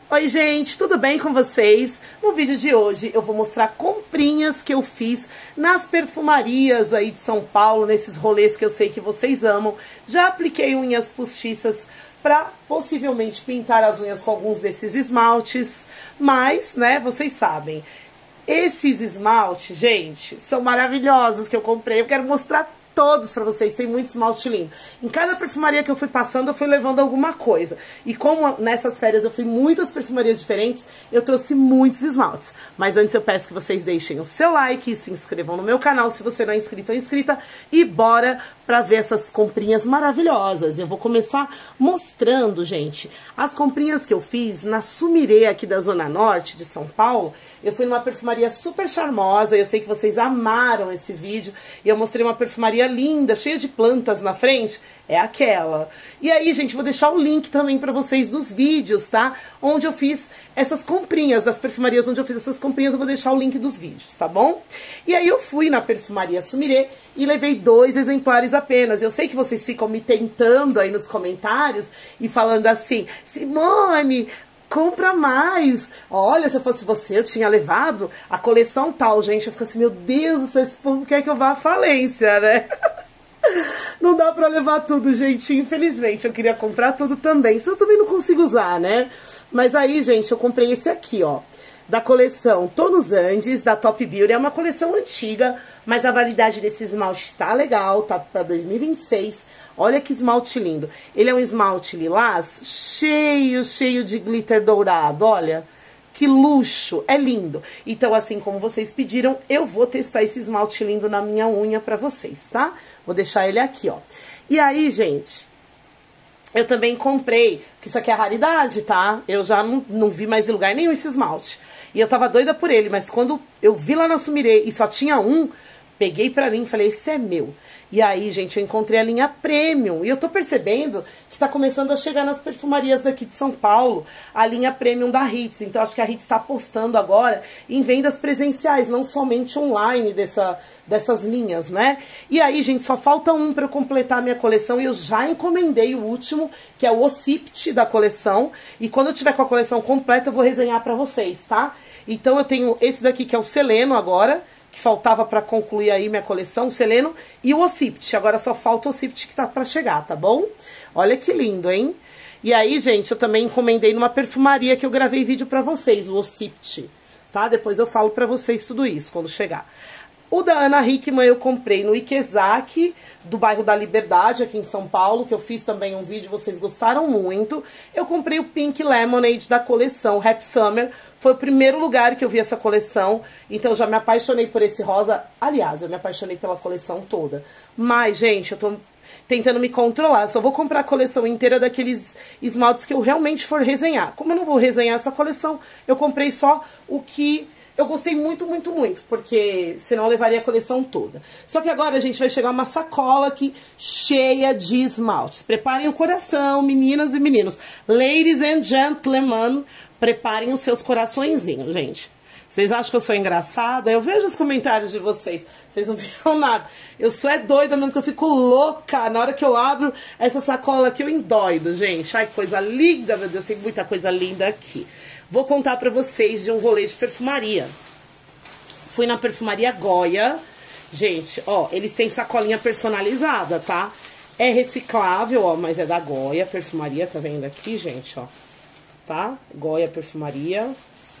Oi gente, tudo bem com vocês? No vídeo de hoje eu vou mostrar comprinhas que eu fiz nas perfumarias aí de São Paulo, nesses rolês que eu sei que vocês amam. Já apliquei unhas postiças para possivelmente pintar as unhas com alguns desses esmaltes, mas, né, vocês sabem, esses esmaltes, gente, são maravilhosos que eu comprei. Eu quero mostrar todos pra vocês, tem muito esmalte lindo. Em cada perfumaria que eu fui passando, eu fui levando alguma coisa. E como nessas férias eu fui em muitas perfumarias diferentes, eu trouxe muitos esmaltes. Mas antes eu peço que vocês deixem o seu like e se inscrevam no meu canal, se você não é inscrito ou inscrita. E bora pra ver essas comprinhas maravilhosas. Eu vou começar mostrando, gente, as comprinhas que eu fiz na Sumire aqui da Zona Norte de São Paulo. Eu fui numa perfumaria super charmosa, eu sei que vocês amaram esse vídeo, e eu mostrei uma perfumaria linda, cheia de plantas na frente, é aquela. E aí, gente, vou deixar o link também pra vocês dos vídeos, tá? Onde eu fiz essas comprinhas, das perfumarias onde eu fiz essas comprinhas, eu vou deixar o link dos vídeos, tá bom? E aí eu fui na perfumaria Sumire e levei 2 exemplares apenas. Eu sei que vocês ficam me tentando aí nos comentários e falando assim, Simone, compra mais. Olha, se eu fosse você, eu tinha levado a coleção tal, gente. Eu fico assim, meu Deus do céu, esse povo quer que eu vá à falência, né? Não dá pra levar tudo, gente, infelizmente. Eu queria comprar tudo também, isso eu também não consigo usar, né? Mas aí, gente, eu comprei esse aqui, ó, da coleção Tô nos Andes, da Top Beauty. É uma coleção antiga, mas a validade desse esmalte tá legal, tá pra 2026. Olha que esmalte lindo. Ele é um esmalte lilás, cheio de glitter dourado, olha. Que luxo, é lindo. Então, assim como vocês pediram, eu vou testar esse esmalte lindo na minha unha pra vocês, tá? Vou deixar ele aqui, ó. E aí, gente, eu também comprei, que isso aqui é raridade, tá? Eu já não vi mais em lugar nenhum esse esmalte. E eu tava doida por ele, mas quando eu vi lá na Sumire e só tinha um, peguei pra mim e falei, esse é meu. E aí, gente, eu encontrei a linha Premium. E eu tô percebendo que tá começando a chegar nas perfumarias daqui de São Paulo a linha Premium da Hits. Então, acho que a Hits tá apostando agora em vendas presenciais, não somente online dessas linhas, né? E aí, gente, só falta um pra eu completar a minha coleção. E eu já encomendei o último, que é o Occipt da coleção. E quando eu tiver com a coleção completa, eu vou resenhar pra vocês, tá? Então, eu tenho esse daqui, que é o Seleno agora, que faltava pra concluir aí minha coleção, o Seleno e o Occipt. Agora só falta o Occipt que tá pra chegar, tá bom? Olha que lindo, hein? E aí, gente, eu também encomendei numa perfumaria que eu gravei vídeo pra vocês, o Occipt, tá? Depois eu falo pra vocês tudo isso quando chegar. O da Ana Hickman eu comprei no Ikezaki, do bairro da Liberdade, aqui em São Paulo, que eu fiz também um vídeo, vocês gostaram muito. Eu comprei o Pink Lemonade da coleção Happy Summer. Foi o primeiro lugar que eu vi essa coleção, então eu já me apaixonei por esse rosa. Aliás, eu me apaixonei pela coleção toda. Mas, gente, eu tô tentando me controlar. Eu só vou comprar a coleção inteira daqueles esmaltes que eu realmente for resenhar. Como eu não vou resenhar essa coleção, eu comprei só o que eu gostei muito, porque senão eu levaria a coleção toda. Só que agora, gente, vai chegar uma sacola aqui cheia de esmaltes. Preparem o coração, meninas e meninos. Ladies and gentlemen, preparem os seus coraçõezinhos, gente. Vocês acham que eu sou engraçada? Eu vejo os comentários de vocês. Vocês não viram nada. Eu sou doida mesmo, que eu fico louca. Na hora que eu abro essa sacola aqui, eu endoido, gente. Ai, que coisa linda, meu Deus. Tem muita coisa linda aqui. Vou contar pra vocês de um rolê de perfumaria. Fui na perfumaria Goya. Gente, ó, eles têm sacolinha personalizada, tá? É reciclável, ó, mas é da Goya Perfumaria, tá vendo aqui, gente, ó? Tá? Goya Perfumaria.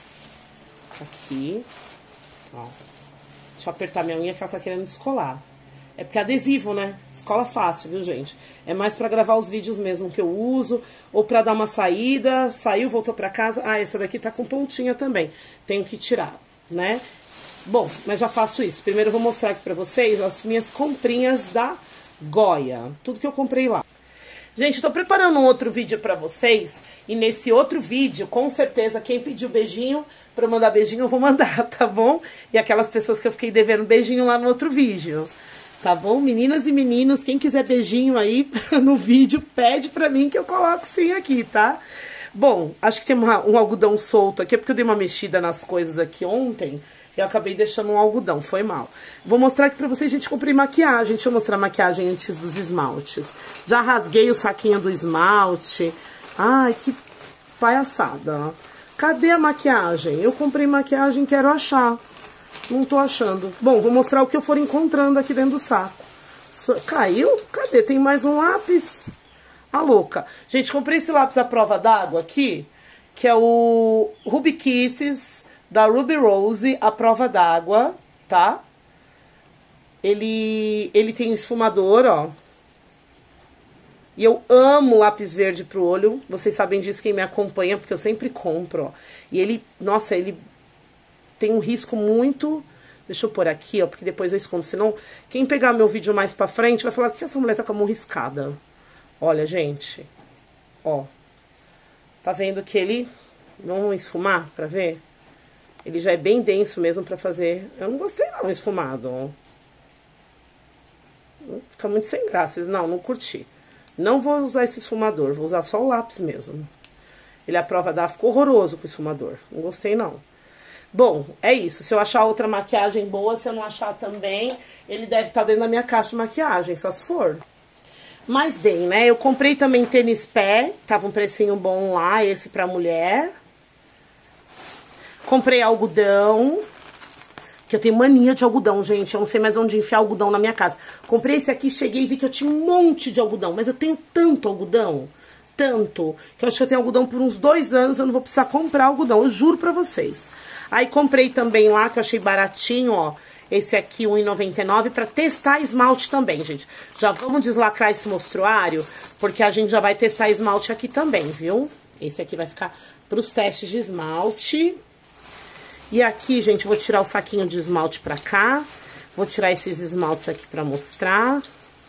Aqui. Ó. Deixa eu apertar minha unha que ela tá querendo descolar. É porque é adesivo, né? Descola fácil, viu, gente? É mais pra gravar os vídeos mesmo que eu uso, ou pra dar uma saída, saiu, voltou pra casa. Ah, essa daqui tá com pontinha também. Tenho que tirar, né? Bom, mas já faço isso. Primeiro eu vou mostrar aqui pra vocês as minhas comprinhas da Goya. Tudo que eu comprei lá. Gente, eu tô preparando um outro vídeo pra vocês, e nesse outro vídeo, com certeza, quem pediu beijinho, pra eu mandar beijinho, eu vou mandar, tá bom? E aquelas pessoas que eu fiquei devendo beijinho lá no outro vídeo, tá bom? Meninas e meninos, quem quiser beijinho aí no vídeo, pede pra mim que eu coloco sim aqui, tá? Bom, acho que tem um algodão solto aqui, porque eu dei uma mexida nas coisas aqui ontem, eu acabei deixando um algodão, foi mal. Vou mostrar aqui pra vocês, gente, comprei maquiagem. Deixa eu mostrar a maquiagem antes dos esmaltes. Já rasguei o saquinho do esmalte. Ai, que palhaçada. Cadê a maquiagem? Eu comprei maquiagem, quero achar. Não tô achando. Bom, vou mostrar o que eu for encontrando aqui dentro do saco. Caiu? Cadê? Tem mais um lápis. A louca. Gente, comprei esse lápis à prova d'água aqui, que é o Ruby Kisses da Ruby Rose à prova d'água, tá? Ele tem um esfumador, ó. E eu amo lápis verde pro olho. Vocês sabem disso, quem me acompanha, porque eu sempre compro, ó. E ele, nossa, ele tem um risco muito... Deixa eu pôr aqui, ó, porque depois eu escondo. Senão, quem pegar meu vídeo mais pra frente vai falar que essa mulher tá com a mão riscada. Olha, gente. Ó. Tá vendo que ele... Vamos esfumar pra ver? Ele já é bem denso mesmo pra fazer... Eu não gostei não, esfumado, ó. Fica muito sem graça. Não, não curti. Não vou usar esse esfumador, vou usar só o lápis mesmo. Ele, a prova d'água, ficou horroroso com o esfumador. Não gostei, não. Bom, é isso. Se eu achar outra maquiagem boa, se eu não achar também, ele deve estar dentro da minha caixa de maquiagem, só se for. Mas bem, né? Eu comprei também tênis pé, tava um precinho bom lá, esse pra mulher. Comprei algodão, que eu tenho mania de algodão, gente. Eu não sei mais onde enfiar algodão na minha casa. Comprei esse aqui, cheguei e vi que eu tinha um monte de algodão, mas eu tenho tanto algodão, tanto, que eu acho que eu tenho algodão por uns 2 anos, eu não vou precisar comprar algodão, eu juro pra vocês. Aí comprei também lá, que eu achei baratinho, ó, esse aqui, R$1,99, pra testar esmalte também, gente. Já vamos deslacrar esse mostruário, porque a gente já vai testar esmalte aqui também, viu? Esse aqui vai ficar pros testes de esmalte. E aqui, gente, eu vou tirar o saquinho de esmalte pra cá. Vou tirar esses esmaltes aqui pra mostrar.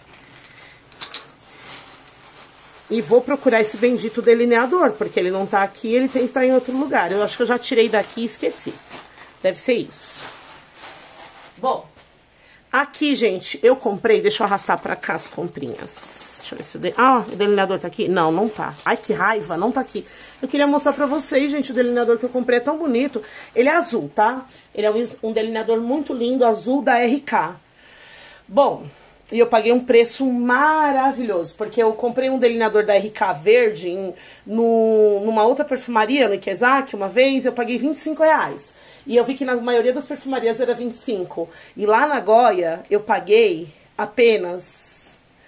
E vou procurar esse bendito delineador, porque ele não tá aqui, ele tem que estar em outro lugar. Eu acho que eu já tirei daqui e esqueci. Deve ser isso. Bom, aqui, gente, eu comprei... Deixa eu arrastar pra cá as comprinhas. Deixa eu ver se o delineador tá aqui? Não, não tá. Ai, que raiva, não tá aqui. Eu queria mostrar pra vocês, gente, o delineador que eu comprei é tão bonito. Ele é azul, tá? Ele é um delineador muito lindo, azul da RK. Bom... E eu paguei um preço maravilhoso, porque eu comprei um delineador da RK verde numa outra perfumaria, no Ikezaki, uma vez, eu paguei R$25. E eu vi que na maioria das perfumarias era 25. E lá na Goya, eu paguei apenas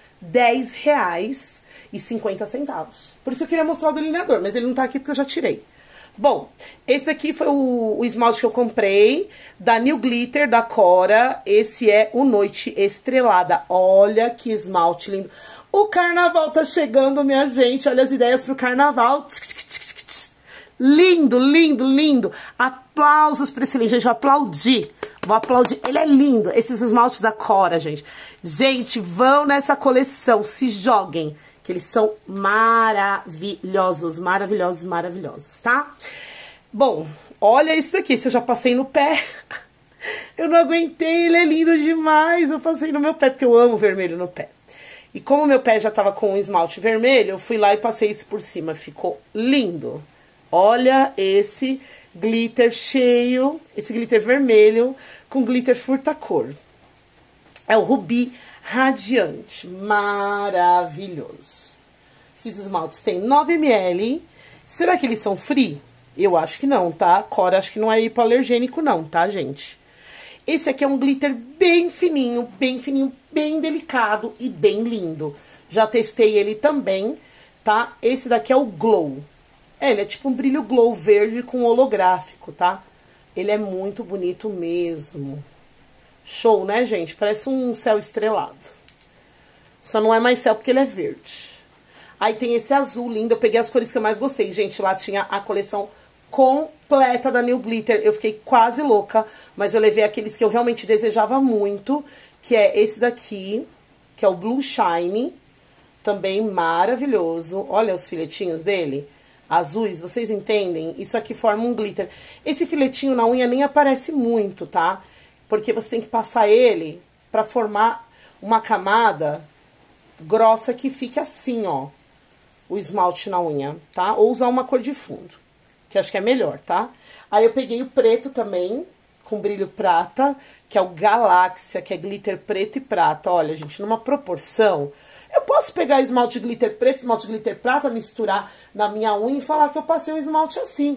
R$10,50. Por isso eu queria mostrar o delineador, mas ele não tá aqui porque eu já tirei. Bom, esse aqui foi o esmalte que eu comprei, da New Glitter, da Cora. Esse é o Noite Estrelada. Olha que esmalte lindo. O carnaval tá chegando, minha gente. Olha as ideias pro carnaval. Lindo, lindo, lindo. Aplausos pra esse lindo. Gente, vou aplaudir. Vou aplaudir. Ele é lindo. Esses esmaltes da Cora, gente. Gente, vão nessa coleção. Se joguem. Que eles são maravilhosos, maravilhosos, maravilhosos, tá? Bom, olha isso daqui, se eu já passei no pé, eu não aguentei, ele é lindo demais, eu passei no meu pé, porque eu amo vermelho no pé. E como meu pé já tava com um esmalte vermelho, eu fui lá e passei isso por cima, ficou lindo. Olha esse glitter cheio, esse glitter vermelho com glitter furta-cor. É o Rubi Radiante, maravilhoso. Esses esmaltes têm 9 ml. Será que eles são free? Eu acho que não, tá? Cora, acho que não é hipoalergênico não, tá, gente? Esse aqui é um glitter bem fininho, bem delicado e bem lindo. Já testei ele também, tá? Esse daqui é o Glow. Ele é tipo um brilho glow verde com holográfico, tá? Ele é muito bonito mesmo. Show, né, gente? Parece um céu estrelado. Só não é mais céu porque ele é verde. Aí tem esse azul lindo. Eu peguei as cores que eu mais gostei. Gente, lá tinha a coleção completa da New Glitter. Eu fiquei quase louca. Mas eu levei aqueles que eu realmente desejava muito. Que é esse daqui. Que é o Blue Shine. Também maravilhoso. Olha os filetinhos dele. Azuis, vocês entendem? Isso aqui forma um glitter. Esse filetinho na unha nem aparece muito, tá? Porque você tem que passar ele pra formar uma camada grossa que fique assim, ó. O esmalte na unha, tá? Ou usar uma cor de fundo, que acho que é melhor, tá? Aí eu peguei o preto também, com brilho prata, que é o Galáxia, que é glitter preto e prata. Olha, gente, numa proporção... Eu posso pegar esmalte glitter preto, esmalte glitter prata, misturar na minha unha e falar que eu passei um esmalte assim.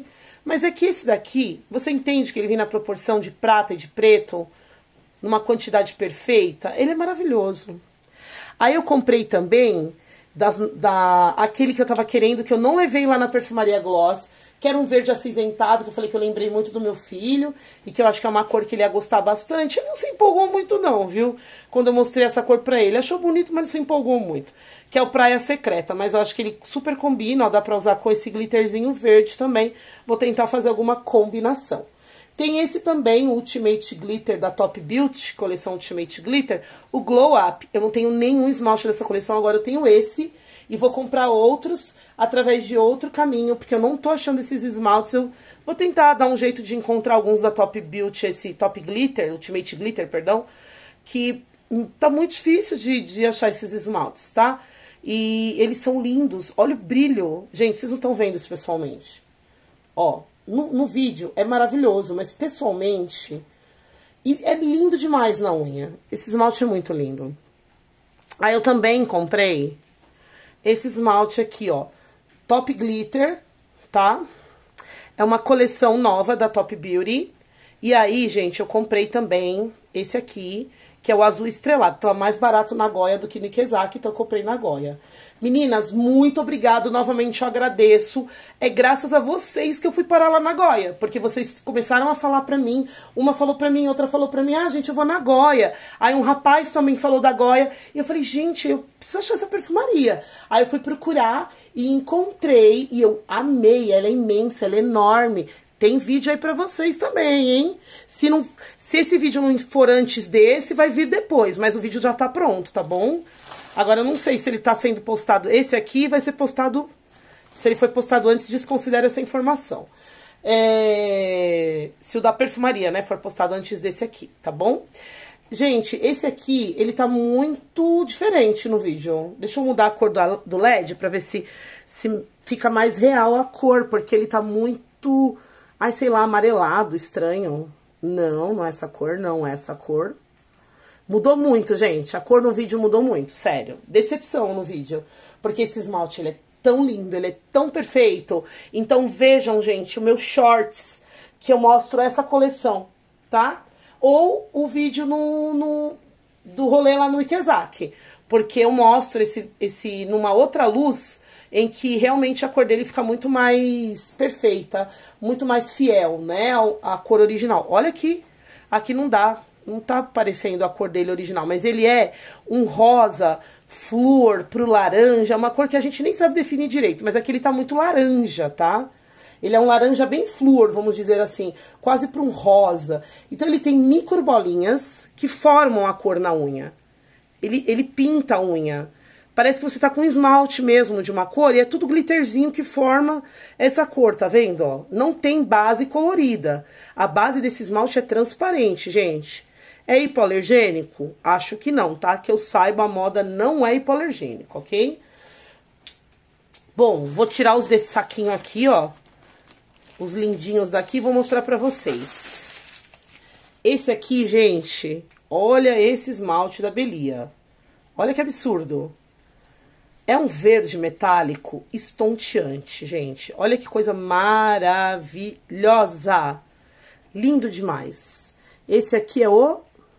Mas é que esse daqui, você entende que ele vem na proporção de prata e de preto, numa quantidade perfeita? Ele é maravilhoso. Aí eu comprei também aquele que eu tava querendo, que eu não levei lá na Perfumaria Gloss, que era um verde acinzentado, que eu falei que eu lembrei muito do meu filho, e que eu acho que é uma cor que ele ia gostar bastante. Ele não se empolgou muito não, viu? Quando eu mostrei essa cor pra ele. Achou bonito, mas não se empolgou muito. Que é o Praia Secreta, mas eu acho que ele super combina, ó, dá pra usar com esse glitterzinho verde também. Vou tentar fazer alguma combinação. Tem esse também, o Ultimate Glitter da Top Beauty, coleção Ultimate Glitter, o Glow Up. Eu não tenho nenhum esmalte dessa coleção, agora eu tenho esse. E vou comprar outros através de outro caminho, porque eu não tô achando esses esmaltes. Eu vou tentar dar um jeito de encontrar alguns da Top Beauty, esse Top Glitter, Ultimate Glitter, perdão, que tá muito difícil de achar esses esmaltes, tá? E eles são lindos, olha o brilho. Gente, vocês não estão vendo isso pessoalmente. Ó, no vídeo é maravilhoso, mas pessoalmente é lindo demais na unha. Esse esmalte é muito lindo. Aí eu também comprei esse esmalte aqui, ó, Top Glitter, tá? É uma coleção nova da Top Beauty. E aí, gente, eu comprei também esse aqui, que é o azul estrelado. Tá mais barato na Goya do que no Ikezaki, então eu comprei na Goya. Meninas, muito obrigado, novamente eu agradeço. É graças a vocês que eu fui parar lá na Goya, porque vocês começaram a falar pra mim, uma falou pra mim, outra falou pra mim, ah, gente, eu vou na Goya. Aí um rapaz também falou da Goya, e eu falei, gente, eu preciso achar essa perfumaria. Aí eu fui procurar e encontrei, e eu amei, ela é imensa, ela é enorme. Tem vídeo aí pra vocês também, hein? Se esse vídeo não for antes desse, vai vir depois, mas o vídeo já tá pronto, tá bom? Agora, eu não sei se ele tá sendo postado. Esse aqui vai ser postado... Se ele foi postado antes, desconsidera essa informação. Se o da perfumaria, né, for postado antes desse aqui, tá bom? Gente, esse aqui, ele tá muito diferente no vídeo. Deixa eu mudar a cor do LED pra ver se fica mais real a cor, porque ele tá muito... Ai, sei lá, amarelado, estranho. Não, não é essa cor, não é essa cor. Mudou muito, gente. A cor no vídeo mudou muito, sério. Decepção no vídeo. Porque esse esmalte, ele é tão lindo, ele é tão perfeito. Então, vejam, gente, o meu shorts, que eu mostro essa coleção, tá? Ou o vídeo do rolê lá no Ikezaki. Porque eu mostro esse numa outra luz, em que realmente a cor dele fica muito mais perfeita, muito mais fiel, né, à cor original. Olha aqui, aqui não dá, não tá parecendo a cor dele original, mas ele é um rosa flúor pro laranja, uma cor que a gente nem sabe definir direito, mas aqui ele tá muito laranja, tá? Ele é um laranja bem flúor, vamos dizer assim, quase para um rosa. Então ele tem micro bolinhas que formam a cor na unha. Ele pinta a unha. Parece que você tá com esmalte mesmo de uma cor e é tudo glitterzinho que forma essa cor, tá vendo, ó? Não tem base colorida. A base desse esmalte é transparente, gente. É hipoalergênico? Acho que não, tá? Que eu saiba, a moda não é hipoalergênico, ok? Bom, vou tirar os desse saquinho aqui, ó. Os lindinhos daqui, vou mostrar pra vocês. Esse aqui, gente, olha esse esmalte da Belia. Olha que absurdo. É um verde metálico estonteante, gente. Olha que coisa maravilhosa. Lindo demais. Esse aqui é o...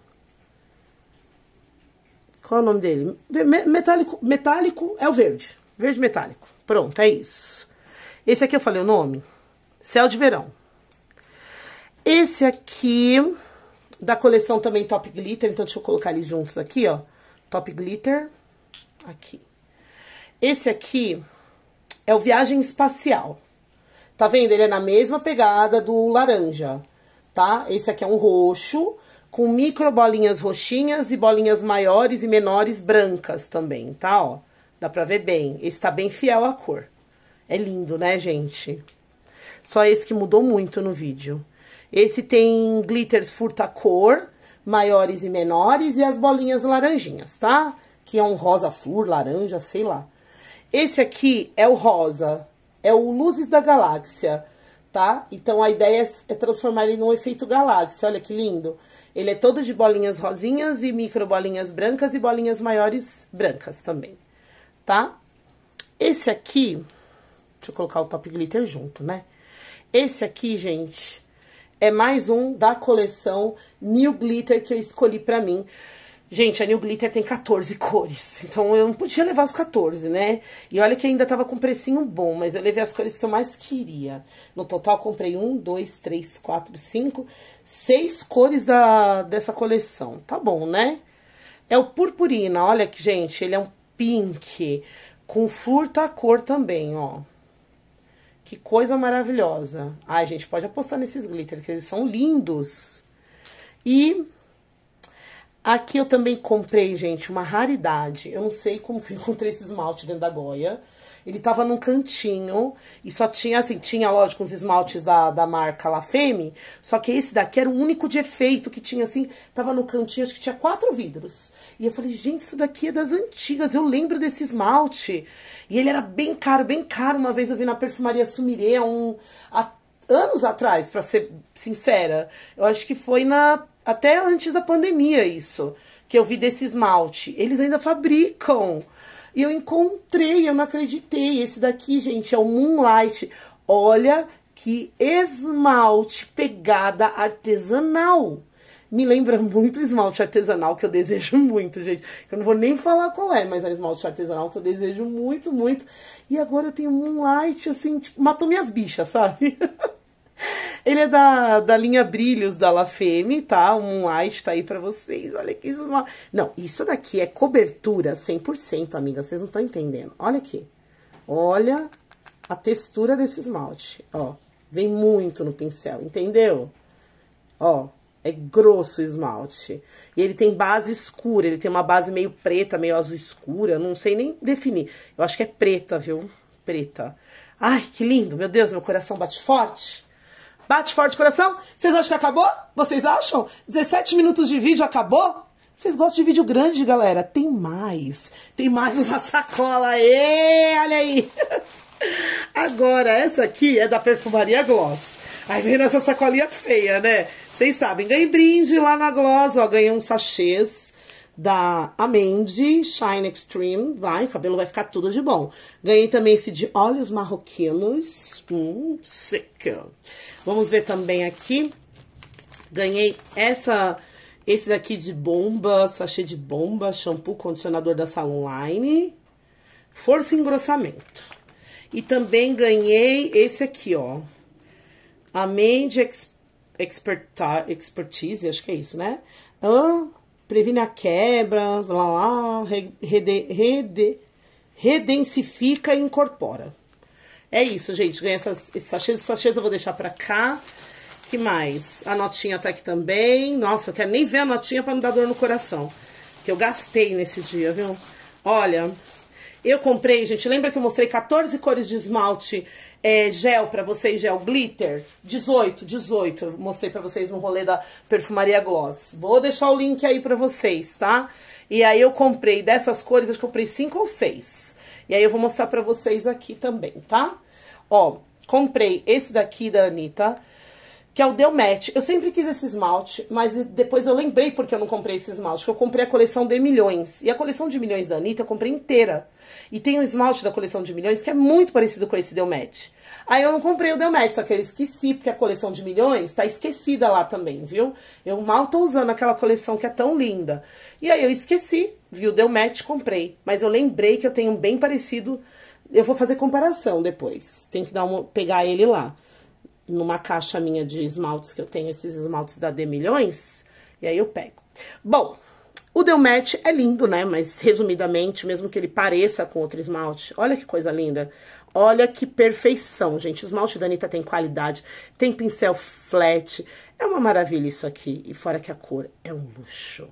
Qual é o nome dele? Metálico é o verde. Verde metálico. Pronto, é isso. Esse aqui eu falei o nome? Céu de Verão. Esse aqui, da coleção também Top Glitter. Então, deixa eu colocar eles juntos aqui, ó. Top Glitter. Aqui. Esse aqui é o Viagem Espacial. Tá vendo? Ele é na mesma pegada do laranja, tá? Esse aqui é um roxo, com micro bolinhas roxinhas e bolinhas maiores e menores brancas também, tá? Ó, dá pra ver bem. Esse tá bem fiel à cor. É lindo, né, gente? Só esse que mudou muito no vídeo. Esse tem glitters furta-cor, maiores e menores, e as bolinhas laranjinhas, tá? Que é um rosa flor, laranja, sei lá. Esse aqui é o rosa, é o Luzes da Galáxia, tá? Então, a ideia é transformar ele num efeito galáxia, olha que lindo. Ele é todo de bolinhas rosinhas e micro bolinhas brancas e bolinhas maiores brancas também, tá? Esse aqui, deixa eu colocar o Top Glitter junto, né? Esse aqui, gente, é mais um da coleção New Glitter que eu escolhi pra mim. Gente, a New Glitter tem 14 cores, então eu não podia levar as 14, né? E olha que ainda tava com precinho bom, mas eu levei as cores que eu mais queria. No total, comprei 1, 2, 3, 4, 5, 6 cores dessa coleção. Tá bom, né? É o Purpurina, olha que, gente, ele é um pink com furta-cor também, ó. Que coisa maravilhosa. Ai, gente, pode apostar nesses glitters, que eles são lindos. E aqui eu também comprei, gente, uma raridade. Eu não sei como que eu encontrei esse esmalte dentro da Goya. Ele tava num cantinho e só tinha, assim, tinha, lógico, os esmaltes da marca La Femme, só que esse daqui era o único de efeito que tinha, assim, tava no cantinho, acho que tinha 4 vidros. E eu falei, gente, isso daqui é das antigas, eu lembro desse esmalte. E ele era bem caro, uma vez eu vi na Perfumaria Sumire, há anos atrás, pra ser sincera. Eu acho que foi até antes da pandemia isso, que eu vi desse esmalte. Eles ainda fabricam. E eu encontrei, eu não acreditei. Esse daqui, gente, é o Moonlight. Olha que esmalte pegada artesanal. Me lembra muito o esmalte artesanal que eu desejo muito, gente. Eu não vou nem falar qual é, mas é o esmalte artesanal que eu desejo muito, muito. E agora eu tenho Moonlight, assim, tipo, matou minhas bichas, sabe? Ele é da linha Brilhos da La Femme, tá? O Moonlight tá aí pra vocês. Olha que esmalte. Não, isso daqui é cobertura 100%, amiga. Vocês não estão entendendo. Olha aqui. Olha a textura desse esmalte. Ó, vem muito no pincel, entendeu? Ó, é grosso o esmalte. E ele tem base escura. Ele tem uma base meio preta, meio azul escura. Não sei nem definir. Eu acho que é preta, viu? Preta. Ai, que lindo. Meu Deus, meu coração bate forte. Bate forte o coração? Vocês acham que acabou? Vocês acham? 17 minutos de vídeo, acabou? Vocês gostam de vídeo grande, galera? Tem mais. Tem mais uma sacola. Aê, olha aí. Agora, essa aqui é da Perfumaria Gloss. Aí vem nessa sacolinha feia, né? Vocês sabem, ganhei brinde lá na Gloss, ó. Ganhei uns sachês da Amendi Shine Extreme. Vai, o cabelo vai ficar tudo de bom. Ganhei também esse de óleos marroquinos. Seca. Vamos ver também aqui. Ganhei esse daqui de bomba, sachê de bomba, shampoo, condicionador da Salon Line. Força e engrossamento. E também ganhei esse aqui, ó. Amendi Expertise, acho que é isso, né? Previne a quebra, redensifica e incorpora. É isso, gente. Ganhei esses sachês eu vou deixar pra cá. Que mais? A notinha tá aqui também. Nossa, eu quero nem ver a notinha pra não dar dor no coração. Que eu gastei nesse dia, viu? Olha, eu comprei, gente, lembra que eu mostrei 14 cores de esmalte gel pra vocês, gel glitter? 18, eu mostrei pra vocês no rolê da Perfumaria Gloss. Vou deixar o link aí pra vocês, tá? E aí eu comprei dessas cores, acho que eu comprei 5 ou 6. E aí eu vou mostrar pra vocês aqui também, tá? Ó, comprei esse daqui da Anitta, que é o Deu Match. Eu sempre quis esse esmalte, mas depois eu lembrei porque eu não comprei esse esmalte, que eu comprei a coleção de milhões. E a coleção de milhões da Anitta eu comprei inteira. E tem um esmalte da coleção de milhões que é muito parecido com esse Deu Match. Aí eu não comprei o Deu Match, só que eu esqueci, porque a coleção de milhões tá esquecida lá também, viu? Eu mal tô usando aquela coleção que é tão linda. E aí eu esqueci, vi o Deu Match, comprei. Mas eu lembrei que eu tenho um bem parecido. Eu vou fazer comparação depois. Tem que pegar ele lá. Numa caixa minha de esmaltes, que eu tenho esses esmaltes da D Milhões. E aí eu pego. Bom, o Deu Match é lindo, né? Mas, resumidamente, mesmo que ele pareça com outro esmalte, olha que coisa linda. Olha que perfeição, gente. O esmalte da Anitta tem qualidade, tem pincel flat. É uma maravilha isso aqui. E fora que a cor é um luxo.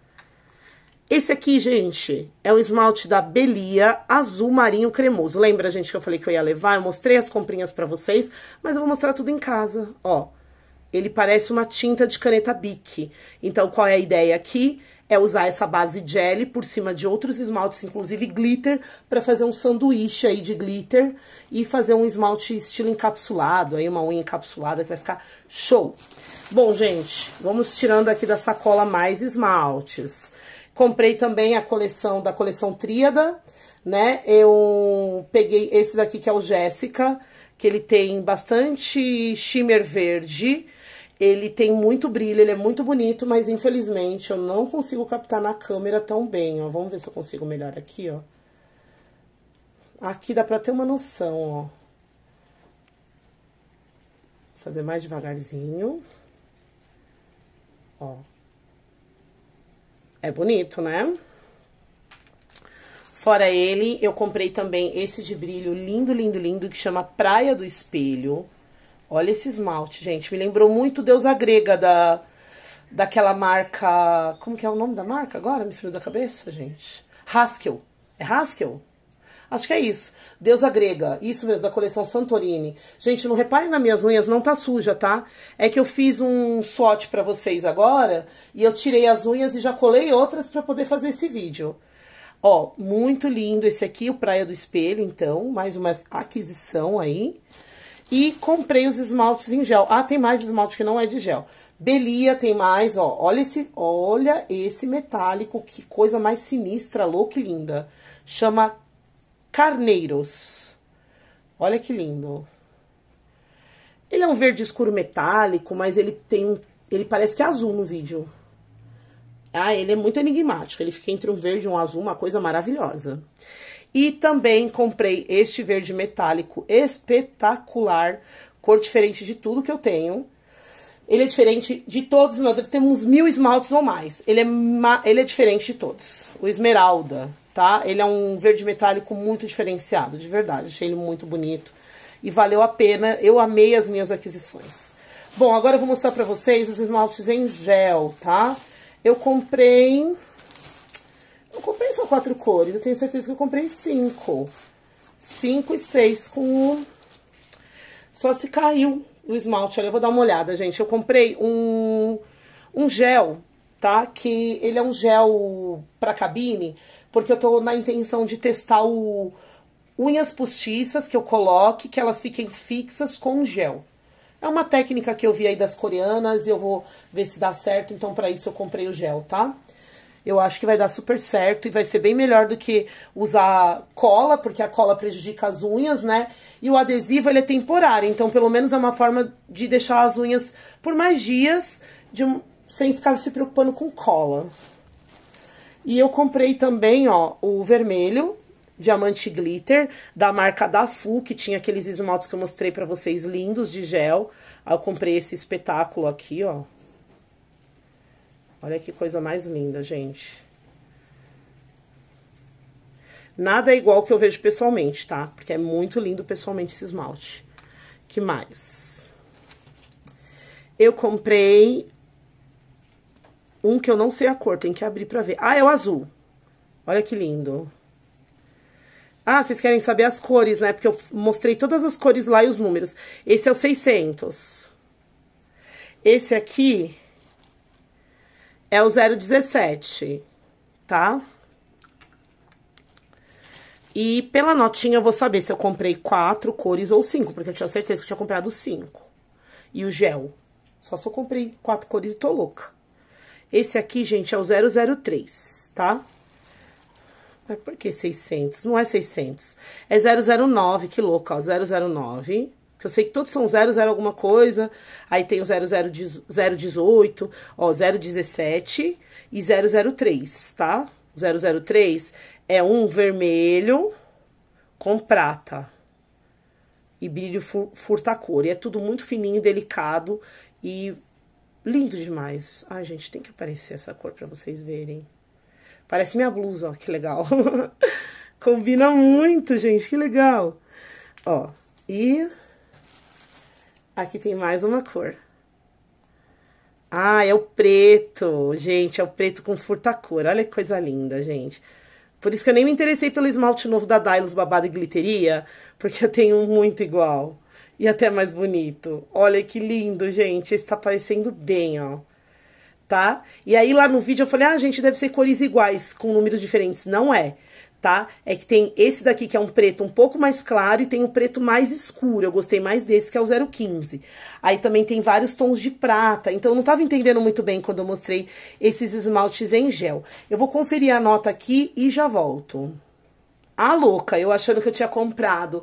Esse aqui, gente, é o esmalte da Belia Azul Marinho Cremoso. Lembra, gente, que eu falei que eu ia levar? Eu mostrei as comprinhas pra vocês, mas eu vou mostrar tudo em casa, ó. Ele parece uma tinta de caneta Bic. Então, qual é a ideia aqui? É usar essa base jelly por cima de outros esmaltes, inclusive glitter, pra fazer um sanduíche aí de glitter e fazer um esmalte estilo encapsulado, aí uma unha encapsulada que vai ficar show. Bom, gente, vamos tirando aqui da sacola mais esmaltes. Comprei também a coleção da coleção Tríada, né? Eu peguei esse daqui que é o Jéssica, que ele tem bastante shimmer verde. Ele tem muito brilho, ele é muito bonito, mas infelizmente eu não consigo captar na câmera tão bem, ó. Vamos ver se eu consigo melhor aqui, ó. Aqui dá pra ter uma noção, ó. Vou fazer mais devagarzinho. Ó. É bonito, né? Fora ele, eu comprei também esse de brilho lindo, lindo, lindo, que chama Praia do Espelho. Olha esse esmalte, gente. Me lembrou muito Deusa Grega daquela marca... Como que é o nome da marca agora? Me sumiu da cabeça, gente. Haskell. É Haskell? Acho que é isso. Deusa Grega. Isso mesmo, da coleção Santorini. Gente, não reparem nas minhas unhas, não tá suja, tá? É que eu fiz um swatch pra vocês agora e eu tirei as unhas e já colei outras pra poder fazer esse vídeo. Ó, muito lindo esse aqui, o Praia do Espelho, então. Mais uma aquisição aí. E comprei os esmaltes em gel. Ah, tem mais esmalte que não é de gel. Belia tem mais, ó. Olha esse metálico, que coisa mais sinistra, louca e linda. Chama Carneiros. Olha que lindo. Ele é um verde escuro metálico, mas ele parece que é azul no vídeo. Ah, ele é muito enigmático. Ele fica entre um verde e um azul, uma coisa maravilhosa. E também comprei este verde metálico espetacular, cor diferente de tudo que eu tenho. Ele é diferente de todos, nós deve ter uns 1000 esmaltes ou mais. Ele é diferente de todos. O esmeralda, tá? Ele é um verde metálico muito diferenciado, de verdade. Achei ele muito bonito e valeu a pena. Eu amei as minhas aquisições. Bom, agora eu vou mostrar pra vocês os esmaltes em gel, tá? Eu comprei só 4 cores, eu tenho certeza que eu comprei 5. 5 e 6 com... Só se caiu o esmalte, olha, eu vou dar uma olhada, gente. Eu comprei um gel, tá? Que ele é um gel pra cabine, porque eu tô na intenção de testar unhas postiças que eu coloque, que elas fiquem fixas com gel. É uma técnica que eu vi aí das coreanas e eu vou ver se dá certo, então pra isso eu comprei o gel, tá? Eu acho que vai dar super certo e vai ser bem melhor do que usar cola, porque a cola prejudica as unhas, né? E o adesivo, ele é temporário, então pelo menos é uma forma de deixar as unhas por mais dias, sem ficar se preocupando com cola. E eu comprei também, ó, o vermelho, Diamante Glitter, da marca Dafu, que tinha aqueles esmaltes que eu mostrei pra vocês, lindos, de gel. Aí eu comprei esse espetáculo aqui, ó. Olha que coisa mais linda, gente. Nada é igual ao que eu vejo pessoalmente, tá? Porque é muito lindo pessoalmente esse esmalte. Que mais? Eu comprei um que eu não sei a cor, tem que abrir pra ver. Ah, é o azul. Olha que lindo. Ah, vocês querem saber as cores, né? Porque eu mostrei todas as cores lá e os números. Esse é o 600. Esse aqui é o 017, tá? E pela notinha eu vou saber se eu comprei 4 cores ou 5, porque eu tinha certeza que eu tinha comprado 5. E o gel. Só se eu comprei 4 cores e tô louca. Esse aqui, gente, é o 003, tá? Mas por que 600? Não é 600. É 009, que louca, ó, 009. Que eu sei que todos são 00 alguma coisa. Aí tem o 018, ó, 017 e 003, tá? O 003 é um vermelho com prata. E brilho furta-cor. E é tudo muito fininho, delicado e lindo demais. Ai, gente, tem que aparecer essa cor pra vocês verem. Parece minha blusa, ó, que legal. Combina muito, gente, que legal. Ó, e aqui tem mais uma cor. Ah, é o preto, gente, é o preto com furta-cor. Olha que coisa linda, gente. Por isso que eu nem me interessei pelo esmalte novo da Dylos Babado e Glitteria, porque eu tenho um muito igual. E até mais bonito. Olha que lindo, gente. Esse tá parecendo bem, ó. Tá? E aí lá no vídeo eu falei, ah, gente, deve ser cores iguais, com números diferentes. Não é, tá? É que tem esse daqui que é um preto um pouco mais claro e tem um preto mais escuro. Eu gostei mais desse, que é o 015. Aí também tem vários tons de prata, então eu não tava entendendo muito bem quando eu mostrei esses esmaltes em gel. Eu vou conferir a nota aqui e já volto. Ah, louca, eu achando que eu tinha comprado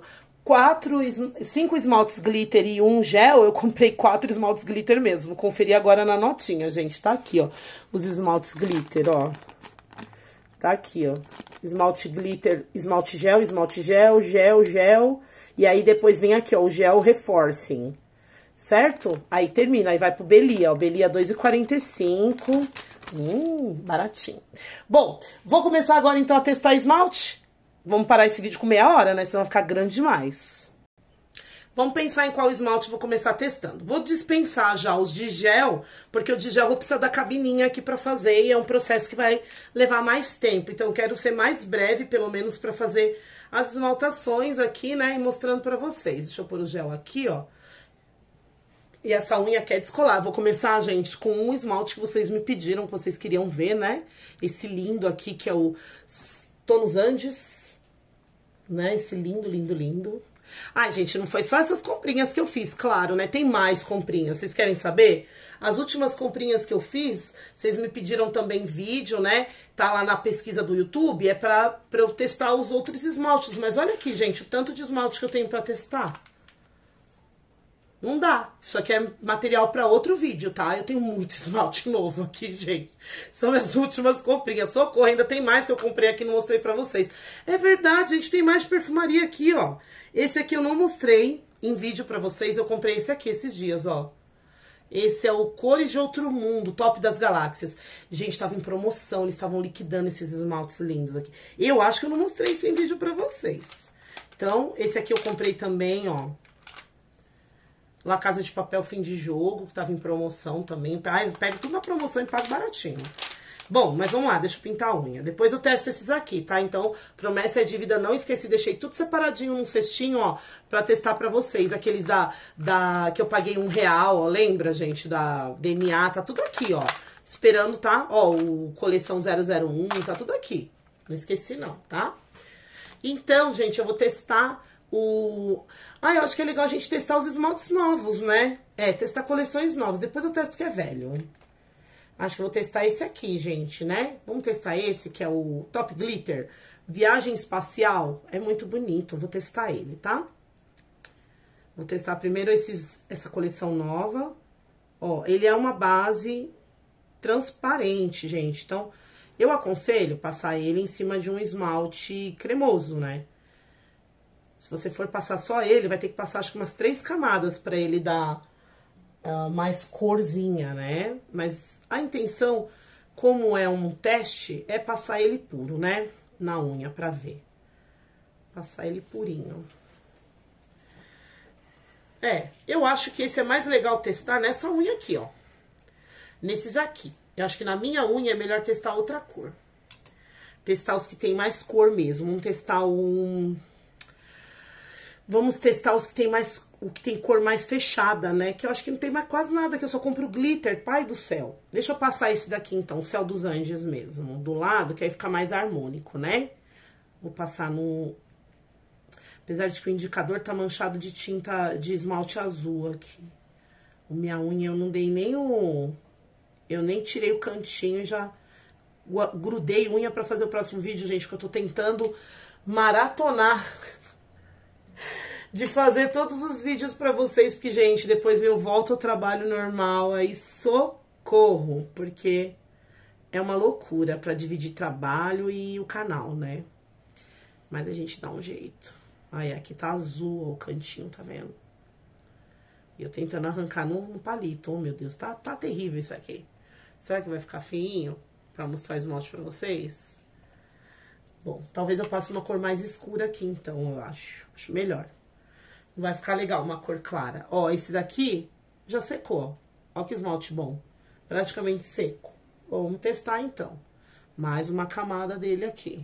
5 esmaltes glitter e 1 gel, eu comprei 4 esmaltes glitter mesmo. Conferi agora na notinha, gente. Tá aqui, ó, os esmaltes glitter, ó. Tá aqui, ó. Esmalte glitter, esmalte gel, gel, gel. E aí depois vem aqui, ó, o gel reforcing. Certo? Aí termina, aí vai pro Belia, ó. Belia 2,45. Baratinho. Bom, vou começar agora então a testar esmalte. Vamos parar esse vídeo com meia hora, né? Senão vai ficar grande demais. Vamos pensar em qual esmalte eu vou começar testando. Vou dispensar já os de gel, porque o de gel eu vou precisar da cabininha aqui pra fazer e é um processo que vai levar mais tempo. Então eu quero ser mais breve, pelo menos, pra fazer as esmaltações aqui, né? E mostrando pra vocês. Deixa eu pôr o gel aqui, ó. E essa unha quer descolar. Vou começar, gente, com um esmalte que vocês me pediram, que vocês queriam ver, né? Esse lindo aqui, que é o Tons Andes, né? Esse lindo, lindo, lindo. Ai, gente, não foi só essas comprinhas que eu fiz, claro, né? Tem mais comprinhas. Vocês querem saber? As últimas comprinhas que eu fiz, vocês me pediram também vídeo, né? Tá lá na pesquisa do YouTube, é pra eu testar os outros esmaltes. Mas olha aqui, gente, o tanto de esmalte que eu tenho pra testar. Não dá. Isso aqui é material para outro vídeo, tá? Eu tenho muito esmalte novo aqui, gente. São minhas últimas comprinhas. Socorro, ainda tem mais que eu comprei aqui e não mostrei pra vocês. É verdade, gente, tem mais de perfumaria aqui, ó. Esse aqui eu não mostrei em vídeo pra vocês. Eu comprei esse aqui esses dias, ó. Esse é o Cores de Outro Mundo, Top das Galáxias. Gente, tava em promoção, eles estavam liquidando esses esmaltes lindos aqui. Eu acho que eu não mostrei isso em vídeo pra vocês. Então, esse aqui eu comprei também, ó. La Casa de Papel Fim de Jogo, que tava em promoção também. Ah, eu pego tudo na promoção e pago baratinho. Bom, mas vamos lá, deixa eu pintar a unha. Depois eu testo esses aqui, tá? Então, promessa é dívida, não esqueci, deixei tudo separadinho num cestinho, ó, pra testar pra vocês. Aqueles que eu paguei R$1, ó, lembra, gente? Da DNA, tá tudo aqui, ó. Esperando, tá? Ó, o Coleção 001, tá tudo aqui. Não esqueci não, tá? Então, gente, eu vou testar eu acho que é legal a gente testar os esmaltes novos, né? É, testar coleções novas. Depois eu testo o que é velho. Acho que eu vou testar esse aqui, gente, né? Vamos testar esse, que é o Top Glitter Viagem Espacial. É muito bonito, vou testar ele, tá? Vou testar primeiro essa coleção nova. Ó, ele é uma base transparente, gente. Então, eu aconselho passar ele em cima de um esmalte cremoso, né? Se você for passar só ele, vai ter que passar acho que umas 3 camadas pra ele dar mais corzinha, né? Mas a intenção, como é um teste, é passar ele puro, né? Na unha pra ver. Passar ele purinho. É, eu acho que esse é mais legal testar nessa unha aqui, ó. Nesses aqui. Eu acho que na minha unha é melhor testar outra cor. Testar os que tem mais cor mesmo. Vamos testar Vamos testar os que tem mais, o que tem cor mais fechada, né? Que eu acho que não tem mais quase nada, que eu só compro glitter, pai do céu. Deixa eu passar esse daqui, então, o Céu dos Anjos mesmo, do lado, que aí fica mais harmônico, né? Vou passar no... Apesar de que o indicador tá manchado de tinta, de esmalte azul aqui. A minha unha, eu não dei nem o... Eu nem tirei o cantinho e já grudei unha pra fazer o próximo vídeo, gente, porque eu tô tentando maratonar... de fazer todos os vídeos pra vocês, porque, gente, depois eu volto ao trabalho normal, aí socorro, porque é uma loucura pra dividir trabalho e o canal, né? Mas a gente dá um jeito. Aí, aqui tá azul ó, o cantinho, tá vendo? E eu tentando arrancar no palito, oh meu Deus, tá terrível isso aqui. Será que vai ficar feinho pra mostrar o esmalte pra vocês? Bom, talvez eu passe uma cor mais escura aqui, então, eu acho melhor. Vai ficar legal, uma cor clara. Ó, esse daqui já secou. Ó que esmalte bom. Praticamente seco. Vamos testar, então. Mais uma camada dele aqui.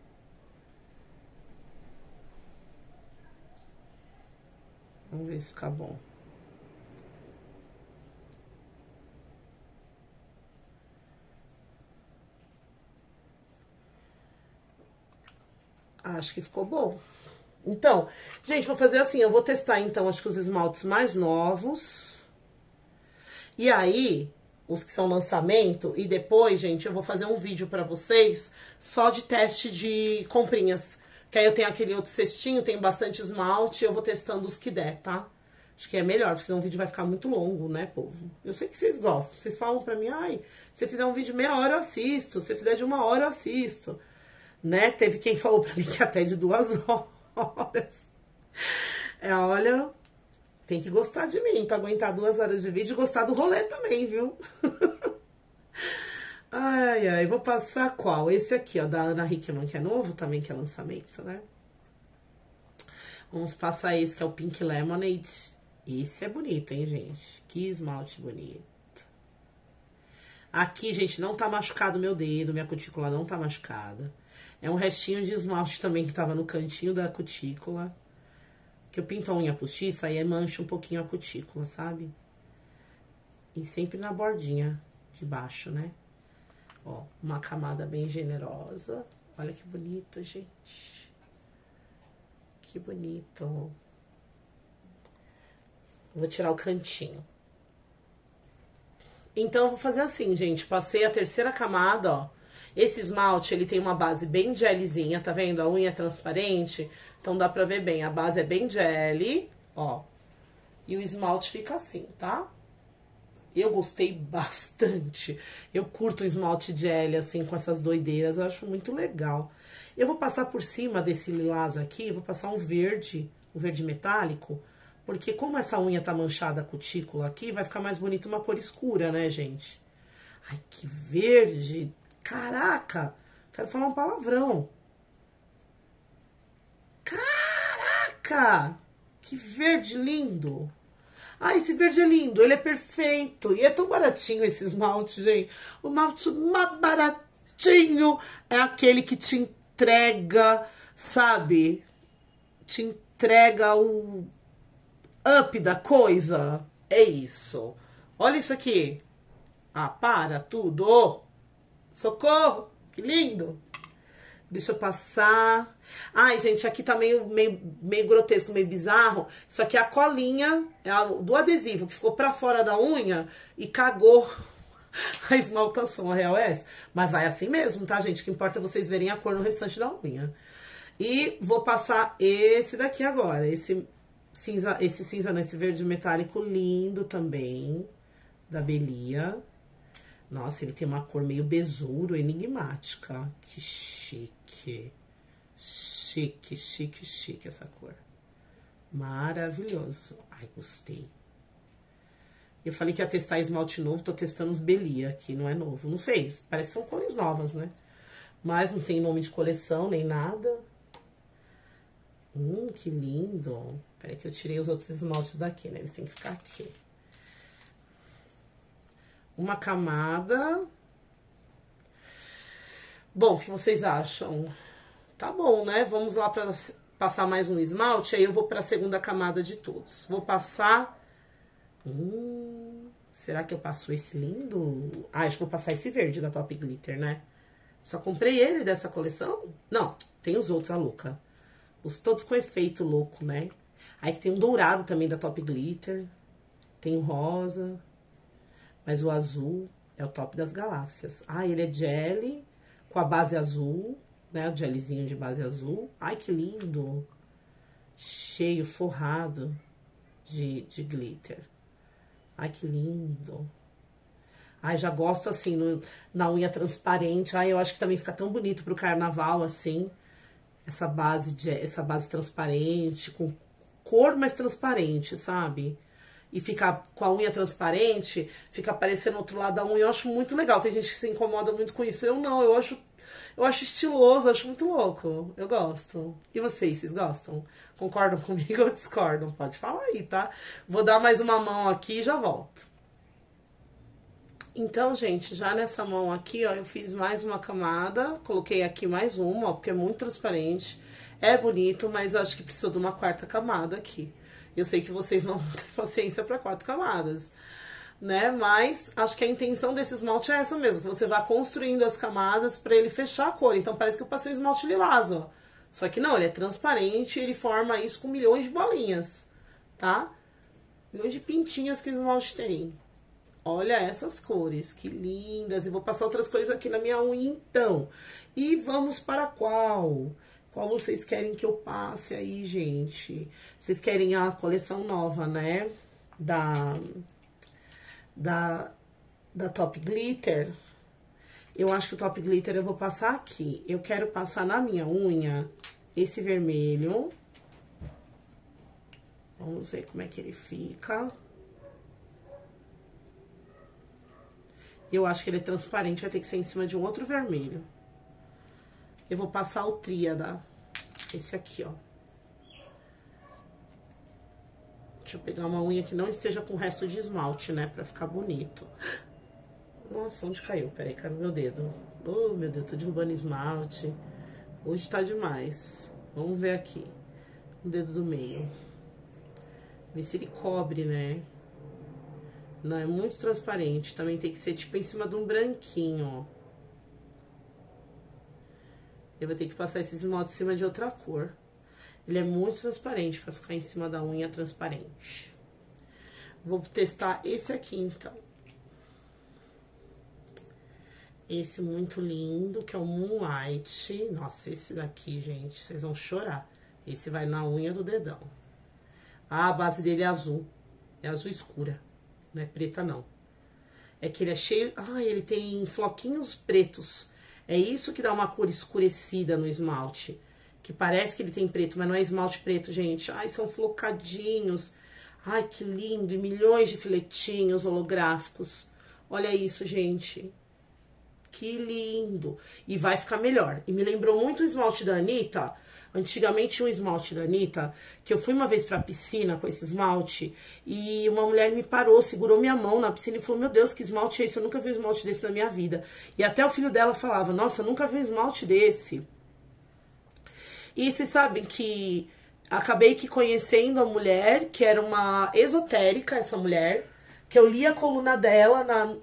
Vamos ver se fica bom. Acho que ficou bom. Então, gente, vou fazer assim, eu vou testar, então, acho que os esmaltes mais novos. E aí, os que são lançamento. E depois, gente, eu vou fazer um vídeo pra vocês só de teste de comprinhas. Que aí eu tenho aquele outro cestinho, tenho bastante esmalte, eu vou testando os que der, tá? Acho que é melhor, porque senão o vídeo vai ficar muito longo, né, povo? Eu sei que vocês gostam. Vocês falam pra mim, ai, se você fizer um vídeo de meia hora eu assisto, se você fizer de 1 hora eu assisto. Né? Teve quem falou pra mim que até de 2 horas. Olha, tem que gostar de mim pra aguentar 2 horas de vídeo e gostar do rolê também, viu? Ai, ai, vou passar qual? Esse aqui, ó, da Ana Hickman, que é novo também, que é lançamento, né? Vamos passar esse, que é o Pink Lemonade. Esse é bonito, hein, gente? Que esmalte bonito. Aqui, gente, não tá machucado meu dedo, minha cutícula não tá machucada. É um restinho de esmalte também que tava no cantinho da cutícula. Que eu pinto a unha postiça, aí mancha um pouquinho a cutícula, sabe? E sempre na bordinha de baixo, né? Ó, uma camada bem generosa. Olha que bonito, gente. Que bonito. Vou tirar o cantinho. Então, eu vou fazer assim, gente. Passei a terceira camada, ó. Esse esmalte, ele tem uma base bem gelzinha, tá vendo? A unha é transparente, então dá pra ver bem. A base é bem gel, ó. E o esmalte fica assim, tá? Eu gostei bastante. Eu curto o esmalte gel, assim, com essas doideiras. Eu acho muito legal. Eu vou passar por cima desse lilás aqui, vou passar um verde metálico. Porque como essa unha tá manchada a cutícula aqui, vai ficar mais bonito uma cor escura, né, gente? Ai, que verde! Caraca! Quero falar um palavrão. Caraca! Que verde lindo! Ah, esse verde é lindo, ele é perfeito. E é tão baratinho esse esmalte, gente. O esmalte mais baratinho é aquele que te entrega, sabe? Te entrega o up da coisa. É isso. Olha isso aqui. Ah, para tudo. Socorro, que lindo. Deixa eu passar. Ai, gente, aqui tá meio grotesco, meio bizarro. Isso aqui é a colinha do adesivo, que ficou pra fora da unha e cagou a esmaltação, a real é essa. Mas vai assim mesmo, tá, gente? O que importa é vocês verem a cor no restante da unha. E vou passar esse daqui agora. Esse cinza, esse verde metálico lindo também, da Belia. Nossa, ele tem uma cor meio besouro, enigmática. Que chique. Chique, chique, chique essa cor. Maravilhoso. Ai, gostei. Eu falei que ia testar esmalte novo, tô testando os Belia aqui, não é novo. Não sei, parece que são cores novas, né? Mas não tem nome de coleção, nem nada. Que lindo. Peraí que eu tirei os outros esmaltes daqui, né? Eles têm que ficar aqui. Uma camada. Bom, o que vocês acham? Tá bom, né? Vamos lá para passar mais um esmalte, aí eu vou para a segunda camada de todos. Vou passar... será que eu passo esse lindo? Ah, acho que vou passar esse verde da Top Glitter, né? Só comprei ele dessa coleção? Não, tem os outros, a louca. Todos com efeito louco, né? Aí que tem um dourado também da Top Glitter. Tem o rosa... Mas o azul é o top das galáxias. Ah, ele é gel com a base azul, né? O gelzinho de base azul. Ai, que lindo! Cheio, forrado de glitter. Ai, que lindo! Ai, já gosto assim, na unha transparente. Ai, eu acho que também fica tão bonito pro carnaval, assim. Essa base transparente, com cor mais transparente, sabe? E fica com a unha transparente, fica aparecendo o outro lado da unha, eu acho muito legal. Tem gente que se incomoda muito com isso. Eu não, eu acho estiloso, eu acho muito louco. Eu gosto. E vocês gostam? Concordam comigo ou discordam? Pode falar aí, tá? Vou dar mais uma mão aqui e já volto. Então, gente, já nessa mão aqui, ó, eu fiz mais uma camada, coloquei aqui mais uma, ó, porque é muito transparente. É bonito, mas eu acho que precisa de uma quarta camada aqui. Eu sei que vocês não têm paciência para 4 camadas, né? Mas acho que a intenção desse esmalte é essa mesmo, que você vá construindo as camadas para ele fechar a cor. Então parece que eu passei o esmalte lilás, ó. Só que não, ele é transparente e ele forma isso com milhões de bolinhas, tá? Milhões de pintinhas que o esmalte tem. Olha essas cores, que lindas. E vou passar outras cores aqui na minha unha, então. E vamos para qual? Qual vocês querem que eu passe aí, gente? Vocês querem a coleção nova, né? Da Top Glitter. Eu acho que o Top Glitter eu vou passar aqui. Eu quero passar na minha unha esse vermelho. Vamos ver como é que ele fica. Eu acho que ele é transparente, vai ter que ser em cima de um outro vermelho. Eu vou passar o Tríada. Esse aqui, ó. Deixa eu pegar uma unha que não esteja com o resto de esmalte, né? Pra ficar bonito. Nossa, onde caiu? Peraí, caiu meu dedo. Oh, meu Deus, tô derrubando esmalte. Hoje tá demais. Vamos ver aqui. O dedo do meio. Ver se ele cobre, né? Não, é muito transparente. Também tem que ser, tipo, em cima de um branquinho, ó. Eu vou ter que passar esse esmalte em cima de outra cor. Ele é muito transparente pra ficar em cima da unha transparente. Vou testar esse aqui, então. Esse muito lindo, que é o Moonlight. Nossa, esse daqui, gente, vocês vão chorar. Esse vai na unha do dedão. Ah, a base dele é azul. É azul escura. Não é preta, não. É que ele é cheio... Ah, ele tem floquinhos pretos. É isso que dá uma cor escurecida no esmalte. Que parece que ele tem preto, mas não é esmalte preto, gente. Ai, são flocadinhos. Ai, que lindo. E milhões de filetinhos holográficos. Olha isso, gente. Que lindo. E vai ficar melhor. E me lembrou muito o esmalte da Anitta. Antigamente tinha um esmalte da Anitta, que eu fui uma vez pra piscina com esse esmalte, e uma mulher me parou, segurou minha mão na piscina e falou, meu Deus, que esmalte é esse? Eu nunca vi um esmalte desse na minha vida. E até o filho dela falava, nossa, eu nunca vi um esmalte desse. E vocês sabem que acabei que conhecendo a mulher, que era uma esotérica, essa mulher, que eu li a coluna dela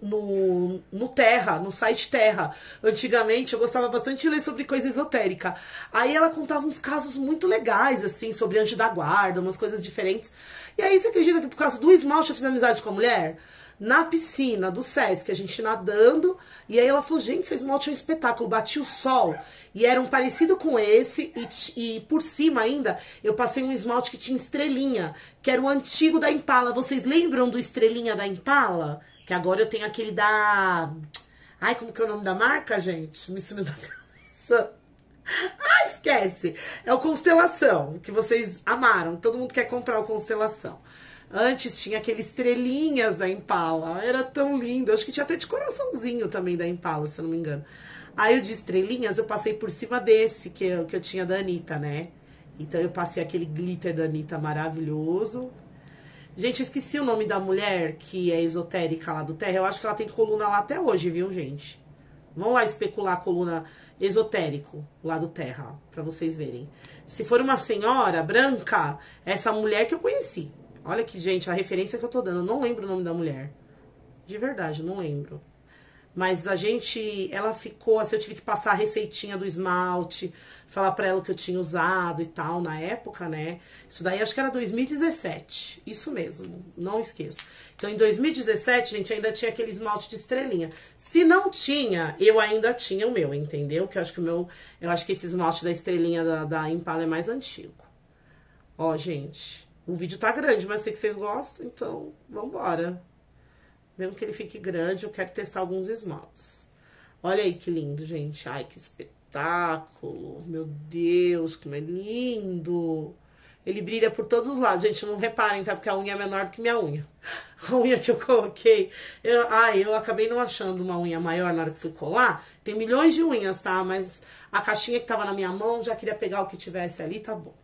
no Terra, no site Terra. Antigamente eu gostava bastante de ler sobre coisa esotérica. Aí ela contava uns casos muito legais, assim, sobre anjo da guarda, umas coisas diferentes. E aí você acredita que por causa do esmalte eu fiz amizade com a mulher? Na piscina do Sesc, a gente nadando, e aí ela falou, gente, esse esmalte é um espetáculo, bati o sol, e era um parecido com esse, e por cima ainda, eu passei um esmalte que tinha estrelinha, que era o antigo da Impala. Vocês lembram do estrelinha da Impala? Que agora eu tenho aquele da... Ai, como que é o nome da marca, gente? Me sumiu da cabeça. Ah, esquece! É o Constelação, que vocês amaram, todo mundo quer comprar o Constelação. Antes tinha aqueles estrelinhas da Impala, era tão lindo. Acho que tinha até de coraçãozinho também da Impala, se eu não me engano. Aí o de estrelinhas eu passei por cima desse que eu tinha da Anitta, né? Então eu passei aquele glitter da Anitta maravilhoso. Gente, eu esqueci o nome da mulher que é esotérica lá do Terra. Eu acho que ela tem coluna lá até hoje, viu, gente? Vão lá especular a coluna esotérico lá do Terra, pra vocês verem. Se for uma senhora branca, essa mulher que eu conheci. Olha que, gente, a referência que eu tô dando. Eu não lembro o nome da mulher. De verdade, não lembro. Mas a gente, ela ficou, assim, eu tive que passar a receitinha do esmalte, falar pra ela o que eu tinha usado e tal, na época, né? Isso daí acho que era 2017. Isso mesmo, não esqueço. Então, em 2017, gente, ainda tinha aquele esmalte de estrelinha. Se não tinha, eu ainda tinha o meu, entendeu? Que eu acho que eu acho que esse esmalte da estrelinha da Impala é mais antigo. Ó, gente... O vídeo tá grande, mas sei que vocês gostam, então vambora. Mesmo que ele fique grande, eu quero testar alguns esmaltes. Olha aí que lindo, gente. Ai, que espetáculo. Meu Deus, como é lindo. Ele brilha por todos os lados. Gente, não reparem, tá? Porque a unha é menor do que minha unha. A unha que eu coloquei... eu acabei não achando uma unha maior na hora que fui colar. Tem milhões de unhas, tá? Mas a caixinha que tava na minha mão, já queria pegar o que tivesse ali, tá bom.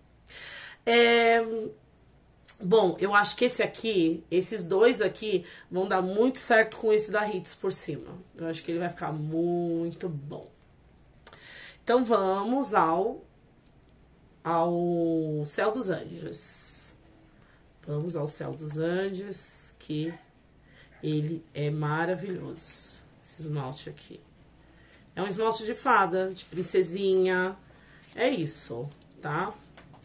Bom, eu acho que esses dois aqui, vão dar muito certo com esse da Hits por cima. Eu acho que ele vai ficar muito bom. Então, vamos ao Céu dos Andes. Vamos ao Céu dos Andes, que ele é maravilhoso. Esse esmalte aqui. É um esmalte de fada, de princesinha. É isso, tá?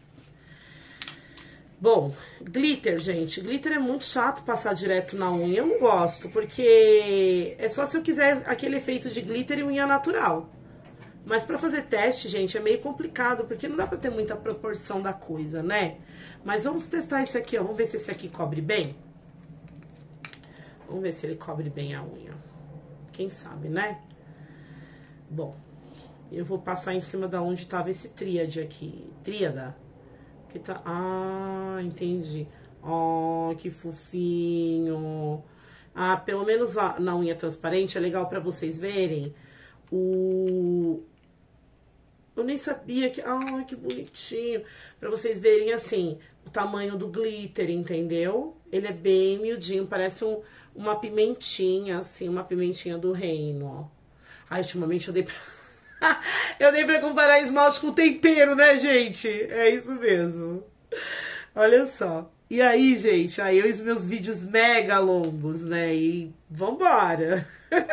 Bom, glitter, gente. Glitter é muito chato passar direto na unha. Eu não gosto, porque é só se eu quiser aquele efeito de glitter e unha natural. Mas pra fazer teste, gente, é meio complicado, porque não dá pra ter muita proporção da coisa, né? Mas vamos testar esse aqui, ó. Vamos ver se esse aqui cobre bem. Vamos ver se ele cobre bem a unha. Quem sabe, né? Bom, eu vou passar em cima da onde tava esse tríade aqui. Tríada. Que tá... Ah, entendi. Ó, que fofinho. Ah, pelo menos na unha transparente é legal pra vocês verem o... Eu nem sabia que... Ai, que bonitinho. Pra vocês verem, assim, o tamanho do glitter, entendeu? Ele é bem miudinho, parece uma pimentinha, assim, uma pimentinha do reino, ó. Ai, ultimamente eu dei pra... eu dei pra comparar esmalte com tempero, né, gente? É isso mesmo. Olha só. E aí, gente, aí eu e os meus vídeos mega longos, né? E vambora.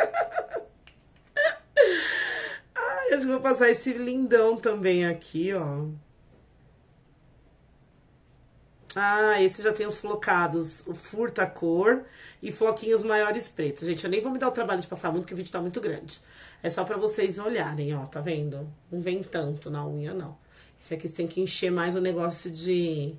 Ai, acho que vou passar esse lindão também aqui, ó. Ah, esse já tem os flocados, o furta-cor e floquinhos maiores pretos. Gente, eu nem vou me dar o trabalho de passar muito, porque o vídeo tá muito grande. É só pra vocês olharem, ó, tá vendo? Não vem tanto na unha, não. Esse aqui você tem que encher mais o negócio de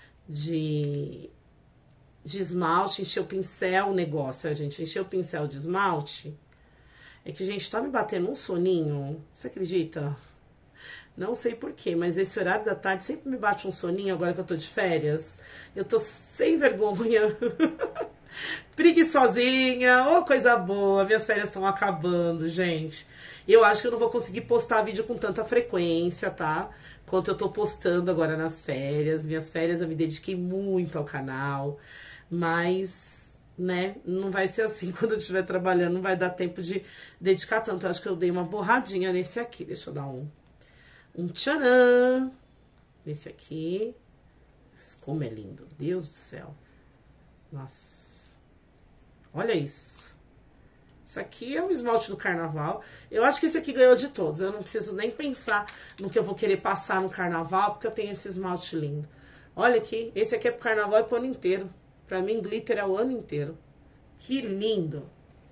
esmalte, encher o pincel, o negócio, gente. Encher o pincel de esmalte. É que, gente, tá me batendo um soninho. Você acredita? Não sei porquê, mas esse horário da tarde sempre me bate um soninho agora que eu tô de férias. Eu tô sem vergonha. Preguiçosinha, ô coisa boa. Minhas férias estão acabando, gente. Eu acho que eu não vou conseguir postar vídeo com tanta frequência, tá? Quanto eu tô postando agora nas férias. Minhas férias eu me dediquei muito ao canal. Mas, né, não vai ser assim quando eu estiver trabalhando. Não vai dar tempo de dedicar tanto. Eu acho que eu dei uma borradinha nesse aqui. Deixa eu dar um tcharam nesse aqui. Mas como é lindo, Deus do céu. Nossa. Olha isso. Isso aqui é o esmalte do carnaval. Eu acho que esse aqui ganhou de todos. Eu não preciso nem pensar no que eu vou querer passar no carnaval, porque eu tenho esse esmalte lindo. Olha aqui, esse aqui é pro carnaval e pro ano inteiro. Pra mim, glitter é o ano inteiro. Que lindo.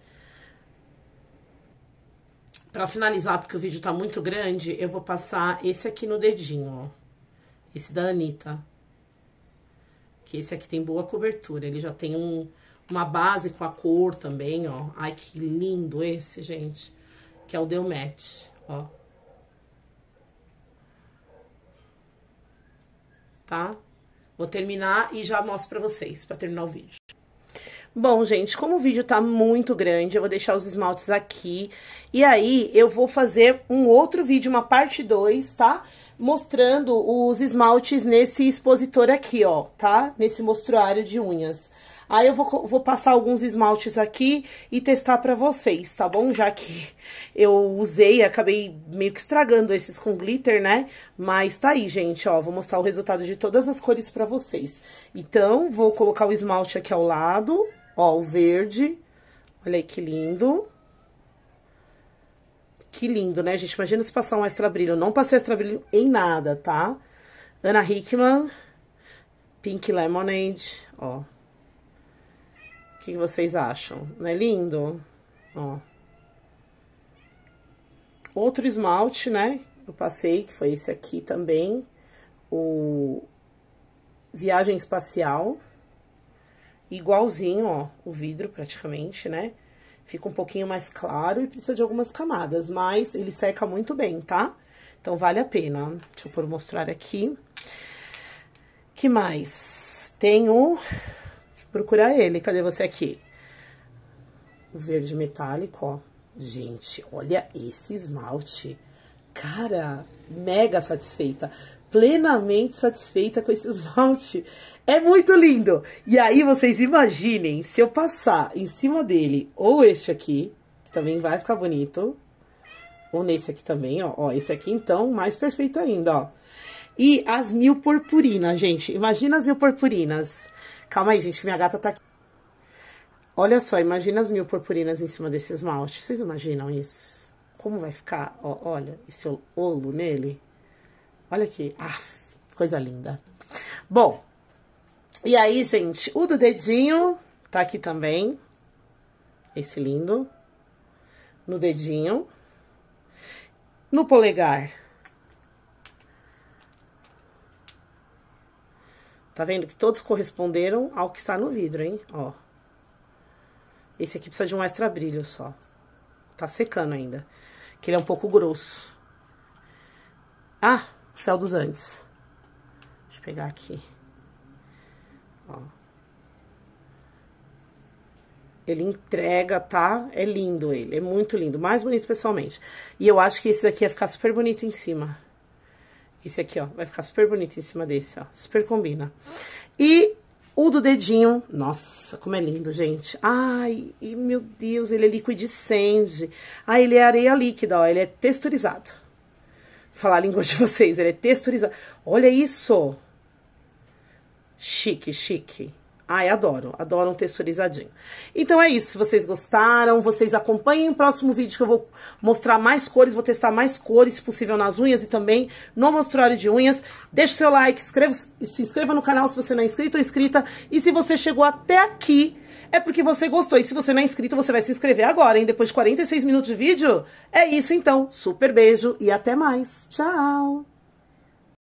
Pra finalizar, porque o vídeo tá muito grande, eu vou passar esse aqui no dedinho, ó. Esse da Anitta. Que esse aqui tem boa cobertura. Ele já tem uma base com a cor também, ó. Ai, que lindo esse, gente. Que é o Deu Match, ó. Tá? Vou terminar e já mostro pra vocês, pra terminar o vídeo. Bom, gente, como o vídeo tá muito grande, eu vou deixar os esmaltes aqui. E aí, eu vou fazer um outro vídeo, uma parte 2, tá? Mostrando os esmaltes nesse expositor aqui, ó, tá? Nesse mostruário de unhas. Aí eu vou passar alguns esmaltes aqui e testar pra vocês, tá bom? Já que eu usei, acabei meio que estragando esses com glitter, né? Mas tá aí, gente, ó, vou mostrar o resultado de todas as cores pra vocês. Então, vou colocar o esmalte aqui ao lado, ó, o verde. Olha aí que lindo. Que lindo, né, gente? Imagina se passar um extra brilho. Eu não passei extra brilho em nada, tá? Ana Hickman, Pink Lemonade, ó. O que vocês acham? Não é lindo? Ó. Outro esmalte, né? Eu passei, que foi esse aqui também. O Viagem Espacial. Igualzinho, ó. O vidro, praticamente, né? Fica um pouquinho mais claro e precisa de algumas camadas, mas ele seca muito bem, tá? Então, vale a pena. Deixa eu mostrar aqui. Que mais? Tem o... procurar ele, cadê você aqui? O verde metálico, ó. Gente, olha esse esmalte. Cara, mega satisfeita. Plenamente satisfeita com esse esmalte. É muito lindo. E aí, vocês imaginem, se eu passar em cima dele, ou este aqui, que também vai ficar bonito, ou nesse aqui também, ó. Ó, esse aqui, então, mais perfeito ainda, ó. E as 1000 purpurinas, gente. Imagina as 1000 purpurinas. Calma aí, gente, que minha gata tá aqui. Olha só, imagina as 1000 purpurinas em cima desse esmalte. Vocês imaginam isso? Como vai ficar? Ó, olha, esse olo nele. Olha aqui. Ah, coisa linda. Bom, e aí, gente, o do dedinho tá aqui também. Esse lindo. No dedinho. no polegar. Tá vendo que todos corresponderam ao que está no vidro, hein? Ó. Esse aqui precisa de um extra brilho só. Tá secando ainda. Que ele é um pouco grosso. Ah, o céu dos Andes. Deixa eu pegar aqui. Ó. Ele entrega, tá? É lindo ele, é muito lindo. Mais bonito pessoalmente. E eu acho que esse daqui vai ficar super bonito em cima. Esse aqui, ó, vai ficar super bonito em cima desse, ó. Super combina. E o do dedinho, nossa, como é lindo, gente. Ai, e meu Deus, ele é liquidescende. Ah, ele é areia líquida, ó, ele é texturizado. Vou falar a língua de vocês, ele é texturizado. Olha isso. Chique, chique. Ai, adoro um texturizadinho. Então é isso, se vocês gostaram, vocês acompanhem o próximo vídeo que eu vou mostrar mais cores, vou testar mais cores, se possível, nas unhas e também no mostruário de unhas. Deixe seu like, se inscreva no canal se você não é inscrito ou inscrita. E se você chegou até aqui, é porque você gostou. E se você não é inscrito, você vai se inscrever agora, hein? Depois de 46 minutos de vídeo. É isso então, super beijo e até mais. Tchau!